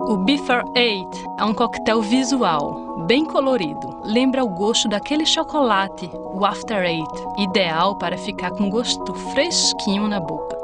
O Before Eight é um coquetel visual, bem colorido. Lembra o gosto daquele chocolate, o After Eight, ideal para ficar com gosto fresquinho na boca.